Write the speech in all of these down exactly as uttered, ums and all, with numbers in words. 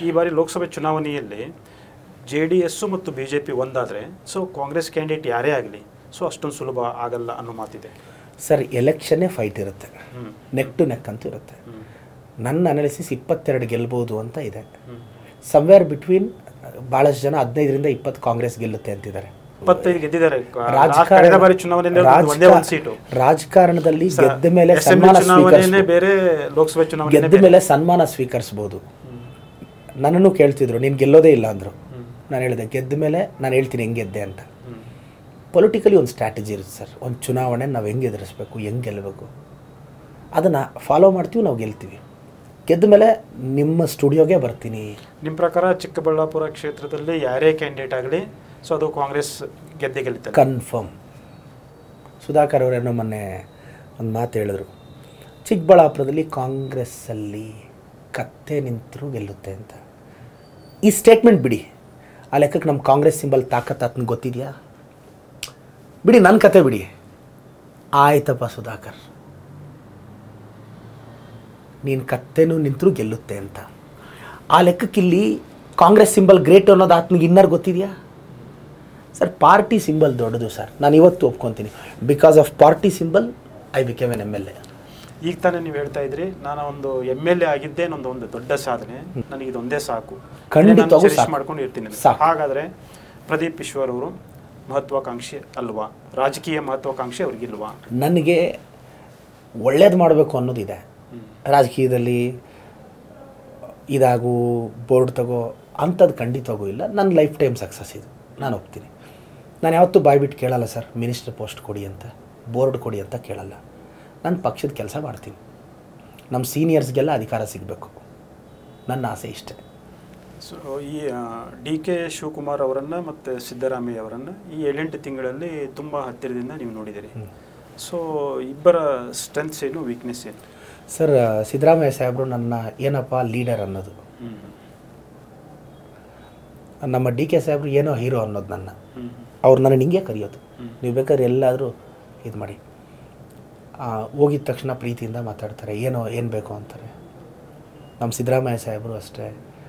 ಈ ಬಾರಿ ಲೋಕಸಭೆ ಚುನಾವಣೆಯಲ್ಲಿ ಜೆ ಡಿ ಎಸ್ಸು ಮತ್ತು ಬಿ ಜೆ ಪಿ ಒಂದಾದರೆ ಸೊ ಕಾಂಗ್ರೆಸ್ ಕ್ಯಾಂಡಿಡೇಟ್ ಯಾರೇ ಆಗಲಿ ಸೊ ಅಷ್ಟೊಂದು ಸುಲಭ ಆಗಲ್ಲ ಅನ್ನೋ ಮಾತಿದೆ ಸರ್. ಎಲೆಕ್ಷನ್ನೇ ಫೈಟ್ ಇರುತ್ತೆ, ನೆಕ್ ಟು ನೆಕ್ ಅಂತೂ ಇರುತ್ತೆ. ನನ್ನ ಅನಾಲಿಸಿಸ್ ಇಪ್ಪತ್ತೆರಡು ಗೆಲ್ಬೋದು ಅಂತ ಇದೆ. ಸಮ್ವೇರ್ ಬಿಟ್ವೀನ್ ಭಾಳಷ್ಟು ಜನ ಹದಿನೈದರಿಂದ ಇಪ್ಪತ್ತು ಕಾಂಗ್ರೆಸ್ ಗೆಲ್ಲುತ್ತೆ ಅಂತಿದ್ದಾರೆ. ಇಪ್ಪತ್ತೈದು ಗೆದ್ದಿದ್ದಾರೆ ರಾಜಕಾರಣದಲ್ಲಿ. ಗೆದ್ದ ಮೇಲೆ ಸನ್ಮಾನ ಬೇರೆ ಲೋಕಸಭೆ ಚುನಾವಣೆ ಗೆದ್ದ ಮೇಲೆ ಸನ್ಮಾನ ಸ್ವೀಕರಿಸ್ಬೋದು. ನನ್ನನ್ನು ಕೇಳ್ತಿದ್ರು ನೀನು ಗೆಲ್ಲೋದೇ ಇಲ್ಲ ಅಂದರು. ನಾನು ಹೇಳಿದೆ ಗೆದ್ದ ಮೇಲೆ ನಾನು ಹೇಳ್ತೀನಿ ಹೆಂಗೆ ಗೆದ್ದೆ ಅಂತ. ಪೊಲಿಟಿಕಲಿ ಒಂದು ಸ್ಟ್ರಾಟಜಿ ಇರುತ್ತೆ ಸರ್. ಒಂದು ಚುನಾವಣೆ ನಾವು ಹೆಂಗೆ ಎದುರಿಸ್ಬೇಕು, ಹೆಂಗೆ ಗೆಲ್ಲಬೇಕು, ಅದನ್ನು ಫಾಲೋ ಮಾಡ್ತೀವಿ, ನಾವು ಗೆಲ್ತೀವಿ. ಗೆದ್ದ ಮೇಲೆ ನಿಮ್ಮ ಸ್ಟುಡಿಯೋಗೆ ಬರ್ತೀನಿ. ನಿಮ್ಮ ಪ್ರಕಾರ ಚಿಕ್ಕಬಳ್ಳಾಪುರ ಕ್ಷೇತ್ರದಲ್ಲಿ ಯಾರೇ ಕ್ಯಾಂಡಿಡೇಟ್ ಆಗಲಿ ಸೊ ಅದು ಕಾಂಗ್ರೆಸ್ ಗೆದ್ದೆ ಗೆಲ್ಲುತ್ತೆ ಕನ್ಫರ್ಮ್. ಸುಧಾಕರ್ ಅವರೇನೋ ಮೊನ್ನೆ ಒಂದು ಮಾತು ಹೇಳಿದ್ರು, ಚಿಕ್ಕಬಳ್ಳಾಪುರದಲ್ಲಿ ಕಾಂಗ್ರೆಸ್ಸಲ್ಲಿ ಕತ್ತೆ ನಿಂತರೂ ಗೆಲ್ಲುತ್ತೆ ಅಂತ. ಈ ಸ್ಟೇಟ್ಮೆಂಟ್ ಬಿಡಿ, ಆ ಲೆಕ್ಕಕ್ಕೆ ನಮ್ಮ ಕಾಂಗ್ರೆಸ್ ಸಿಂಬಲ್ ತಾಕತ್ ಆತನ ಗೊತ್ತಿದೆಯಾ? ಬಿಡಿ, ನನ್ನ ಕತೆ ಬಿಡಿ. ಆಯ್ತಪ್ಪ ಸುಧಾಕರ್, ನೀನು ಕತ್ತೆನೂ ನಿಂತರೂ ಗೆಲ್ಲುತ್ತೆ ಅಂತ. ಆ ಲೆಕ್ಕಕ್ಕಿಲ್ಲಿ ಕಾಂಗ್ರೆಸ್ ಸಿಂಬಲ್ ಗ್ರೇಟ್ ಅನ್ನೋದು ಆತನಿಗೆ ಇನ್ನರ್ ಗೊತ್ತಿದೆಯಾ ಸರ್? ಪಾರ್ಟಿ ಸಿಂಬಲ್ ದೊಡ್ಡದು ಸರ್, ನಾನು ಇವತ್ತು ಒಪ್ಕೊತೀನಿ. Because of party symbol I became M M L A. ಈಗ ತಾನೇ ನೀವು ಹೇಳ್ತಾ ಇದ್ರಿ ನಾನು ಒಂದು ಎಮ್ ಎಲ್ ಎ ಆಗಿದ್ದೆ ನಂದು ಒಂದು ದೊಡ್ಡ ಸಾಧನೆ, ನನಗೆ ಇದೊಂದೇ ಸಾಕು, ಖಂಡಿತ ಮಾಡ್ಕೊಂಡು ಇರ್ತೀನಿ. ಹಾಗಾದರೆ ಪ್ರದೀಪ್ ಈಶ್ವರ್ ಅವರು ಮಹತ್ವಾಕಾಂಕ್ಷಿ ಅಲ್ವಾ? ರಾಜಕೀಯ ಮಹತ್ವಾಕಾಂಕ್ಷಿ ಅವ್ರಿಗಿಲ್ವಾ? ನನಗೆ ಒಳ್ಳೇದು ಮಾಡಬೇಕು ಅನ್ನೋದಿದೆ. ರಾಜಕೀಯದಲ್ಲಿ ಇದಾಗು ಬೋರ್ಡ್ ತಗೋ ಅಂಥದ್ದು ಖಂಡಿತವಾಗೂ ಇಲ್ಲ. ನನ್ನ ಲೈಫ್ ಟೈಮ್ ಸಕ್ಸಸ್ ಇದು, ನಾನು ಒಪ್ತೀನಿ. ನಾನು ಯಾವತ್ತೂ ಬಾಯ್ಬಿಟ್ಟು ಕೇಳಲ್ಲ ಸರ್ ಮಿನಿಸ್ಟರ್ ಪೋಸ್ಟ್ ಕೊಡಿ ಅಂತ, ಬೋರ್ಡ್ ಕೊಡಿ ಅಂತ ಕೇಳಲ್ಲ. ನಾನು ಪಕ್ಷದ ಕೆಲಸ ಮಾಡ್ತೀನಿ. ನಮ್ಮ ಸೀನಿಯರ್ಸ್ಗೆಲ್ಲ ಅಧಿಕಾರ ಸಿಗಬೇಕು, ನನ್ನ ಆಸೆ ಇಷ್ಟೇ. ಸೊ ಈ ಡಿ ಕೆ ಶಿವಕುಮಾರ್ ಅವರನ್ನು ಮತ್ತು ಸಿದ್ದರಾಮಯ್ಯ ಅವರನ್ನು ಈ ಏಳೆಂಟು ತಿಂಗಳಲ್ಲಿ ತುಂಬ ಹತ್ತಿರದಿಂದ ನೀವು ನೋಡಿದ್ದೀರಿ. ಸೊ ಇಬ್ಬರ ಸ್ಟ್ರೆಂತ್ಸ್ ಏನು, ವೀಕ್ನೆಸ್ ಏನು? ಸರ್, ಸಿದ್ದರಾಮಯ್ಯ ಸಾಹೇಬರು ನನ್ನ ಏನಪ್ಪ ಲೀಡರ್ ಅನ್ನೋದು, ನಮ್ಮ ಡಿ ಕೆ ಸಾಹೇಬರು ಏನೋ ಹೀರೋ ಅನ್ನೋದು ನನ್ನ. ಅವ್ರು ನನ್ನ ಹಿಂಗೆ ಕರೆಯೋದು, ನೀವು ಬೇಕಾದ್ರೆ ಎಲ್ಲಾದರೂ ಇದು ಮಾಡಿ. ಹೋಗಿದ ತಕ್ಷಣ ಪ್ರೀತಿಯಿಂದ ಮಾತಾಡ್ತಾರೆ, ಏನೋ ಏನು ಬೇಕು ಅಂತಾರೆ. ನಮ್ಮ ಸಿದ್ದರಾಮಯ್ಯ ಸಾಹೇಬರು ಅಷ್ಟೇ,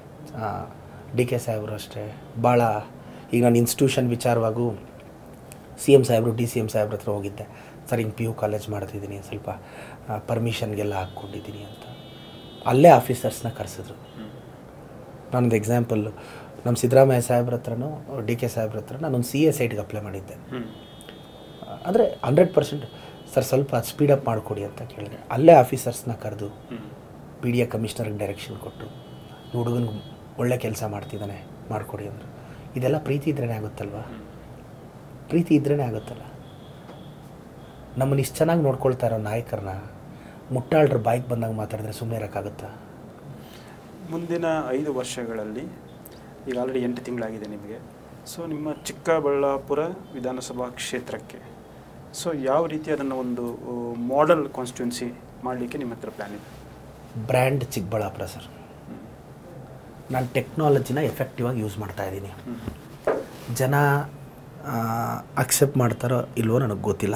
ಡಿ ಕೆ ಸಾಹೇಬರು ಅಷ್ಟೇ. ಭಾಳ ಈಗ ನಾನು ಇನ್ಸ್ಟಿಟ್ಯೂಷನ್ ವಿಚಾರವಾಗೂ ಸಿ ಎಮ್ ಸಾಹೇಬರು ಡಿ ಸಿ ಎಮ್ ಸಾಹೇಬ್ರ ಹತ್ರ ಹೋಗಿದ್ದೆ. ಸರ್ ಹಿಂಗೆ ಪಿ ಯು ಕಾಲೇಜ್ ಮಾಡ್ತಿದ್ದೀನಿ, ಸ್ವಲ್ಪ ಪರ್ಮಿಷನ್ಗೆಲ್ಲ ಹಾಕ್ಕೊಂಡಿದ್ದೀನಿ ಅಂತ. ಅಲ್ಲೇ ಆಫೀಸರ್ಸ್ನ ಕರೆಸಿದ್ರು. ನಾನೊಂದು ಎಕ್ಸಾಂಪಲ್ಲು, ನಮ್ಮ ಸಿದ್ದರಾಮಯ್ಯ ಸಾಹೇಬ್ರ ಹತ್ರನೂ ಡಿ ಕೆ ಸಾಹೇಬ್ರ ಹತ್ರ ನಾನೊಂದು ಸಿ ಎ ಸೈಟ್ಗೆ ಅಪ್ಲೈ ಮಾಡಿದ್ದೆ. ಅಂದರೆ ಹಂಡ್ರೆಡ್ ಪರ್ಸೆಂಟ್ ಸರ್ ಸ್ವಲ್ಪ ಸ್ಪೀಡಪ್ ಮಾಡಿಕೊಡಿ ಅಂತ ಕೇಳಿದೆ. ಅಲ್ಲೇ ಆಫೀಸರ್ಸ್ನ ಕರೆದು ಪಿ ಡಿ ಎ ಕಮಿಷನರ್ಗೆ ಡೈರೆಕ್ಷನ್ ಕೊಟ್ಟು ಹುಡುಗನಿಗೆ ಒಳ್ಳೆ ಕೆಲಸ ಮಾಡ್ತಿದ್ದಾನೆ ಮಾಡಿಕೊಡಿ ಅಂದರು. ಇದೆಲ್ಲ ಪ್ರೀತಿ ಇದ್ರೇ ಆಗುತ್ತಲ್ವ? ಪ್ರೀತಿ ಇದ್ರೇ ಆಗುತ್ತಲ್ಲ. ನಮ್ಮನ್ನು ಇಷ್ಟು ಚೆನ್ನಾಗಿ ನೋಡ್ಕೊಳ್ತಾ ಇರೋ ನಾಯಕರನ್ನ ಮುಟ್ಟಾಳ್ರ ಬಾಯ್ಗೆ ಬಂದಾಗ ಮಾತಾಡಿದ್ರೆ ಸುಮ್ಮನೆ ಇರೋಕ್ಕಾಗುತ್ತಾ? ಮುಂದಿನ ಐದು ವರ್ಷಗಳಲ್ಲಿ ಈಗ ಆಲ್ರೆಡಿ ಎಂಟು ತಿಂಗಳಾಗಿದೆ ನಿಮಗೆ. ಸೊ ನಿಮ್ಮ ಚಿಕ್ಕಬಳ್ಳಾಪುರ ವಿಧಾನಸಭಾ ಕ್ಷೇತ್ರಕ್ಕೆ ಸೊ ಯಾವ ರೀತಿ ಅದನ್ನು ಒಂದು ಮಾಡೆಲ್ ಕಾನ್ಸ್ಟಿಟ್ಯೂನ್ಸಿ ಮಾಡಲಿಕ್ಕೆ ನಿಮ್ಮ ಹತ್ರ ಪ್ಲ್ಯಾನ್ ಇದೆ? Brand Chikkaballapur sir. ನಾನು ಟೆಕ್ನಾಲಜಿನ ಎಫೆಕ್ಟಿವ್ ಆಗಿ ಯೂಸ್ ಮಾಡ್ತಾಯಿದ್ದೀನಿ. ಜನ ಅಕ್ಸೆಪ್ಟ್ ಮಾಡ್ತಾರೋ ಇಲ್ವೋ ನನಗೆ ಗೊತ್ತಿಲ್ಲ.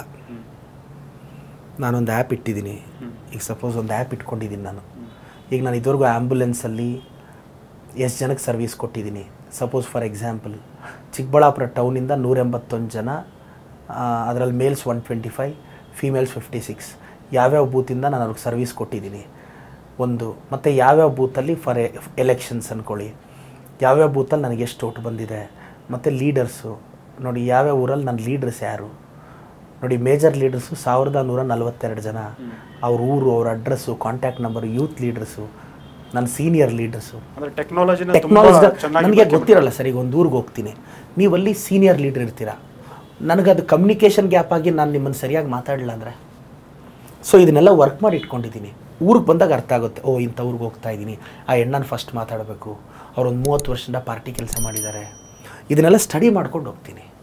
ನಾನೊಂದು ಆ್ಯಪ್ ಇಟ್ಟಿದ್ದೀನಿ. ಈಗ ಸಪೋಸ್ ಒಂದು ಆ್ಯಪ್ ಇಟ್ಕೊಂಡಿದ್ದೀನಿ ನಾನು. ಈಗ ನಾನು ಇದುವರೆಗೂ ಆ್ಯಂಬುಲೆನ್ಸಲ್ಲಿ ಎಷ್ಟು ಜನಕ್ಕೆ ಸರ್ವೀಸ್ ಕೊಟ್ಟಿದ್ದೀನಿ. ಸಪೋಸ್ ಫಾರ್ ಎಕ್ಸಾಂಪಲ್ ಚಿಕ್ಕಬಳ್ಳಾಪುರ ಟೌನಿಂದ ನೂರ ಎಂಬತ್ತೊಂದು ಜನ, ಅದರಲ್ಲಿ males one twenty five, females fifty six, ಯಾವ್ಯಾವ ಬೂತಿಂದ ನಾನು ಅವ್ರಿಗೆ ಸರ್ವೀಸ್ ಕೊಟ್ಟಿದ್ದೀನಿ ಒಂದು. ಮತ್ತು ಯಾವ್ಯಾವ ಬೂತಲ್ಲಿ ಫಾರ್ ಎಲೆಕ್ಷನ್ಸ್ ಅಂದ್ಕೊಳ್ಳಿ, ಯಾವ್ಯಾವ ಬೂತಲ್ಲಿ ನನಗೆ ಎಷ್ಟು ಓಟ್ ಬಂದಿದೆ. ಮತ್ತು ಲೀಡರ್ಸು ನೋಡಿ, ಯಾವ್ಯಾವ ಊರಲ್ಲಿ ನನ್ನ ಲೀಡರ್ಸ್ ಯಾರು ನೋಡಿ. ಮೇಜರ್ ಲೀಡರ್ಸು ಸಾವಿರದ ನೂರ ನಲ್ವತ್ತೆರಡು ಜನ, ಅವ್ರ ಊರು, ಅವ್ರ address, contact number, youth leaders, ನನ್ನ ಸೀನಿಯರ್ ಲೀಡರ್ಸು. ಟೆಕ್ನಾಲಜಿ ನನಗೆ ಗೊತ್ತಿರಲ್ಲ ಸರ್. ಈಗ ಒಂದು ಊರಿಗೆ ಹೋಗ್ತೀನಿ, ನೀವಲ್ಲಿ ಸೀನಿಯರ್ ಲೀಡರ್ ಇರ್ತೀರ, ನನಗದು ಕಮ್ಯುನಿಕೇಷನ್ ಗ್ಯಾಪ್ ಆಗಿ ನಾನು ನಿಮ್ಮನ್ನು ಸರಿಯಾಗಿ ಮಾತಾಡಲಿಲ್ಲ ಅಂದರೆ. ಸೊ ಇದನ್ನೆಲ್ಲ ವರ್ಕ್ ಮಾಡಿ ಇಟ್ಕೊಂಡಿದ್ದೀನಿ. ಊರಿಗೆ ಬಂದಾಗ ಅರ್ಥ ಆಗುತ್ತೆ, ಓ ಇಂಥ ಊರಿಗೆ ಹೋಗ್ತಾ ಇದ್ದೀನಿ, ಆ ಹೆಣ್ಣನ್ನು ಫಸ್ಟ್ ಮಾತಾಡಬೇಕು, ಅವ್ರೊಂದು ಮೂವತ್ತು ವರ್ಷದಿಂದ ಪಾರ್ಟಿ ಕೆಲಸ ಮಾಡಿದ್ದಾರೆ. ಇದನ್ನೆಲ್ಲ ಸ್ಟಡಿ ಮಾಡ್ಕೊಂಡು ಹೋಗ್ತೀನಿ.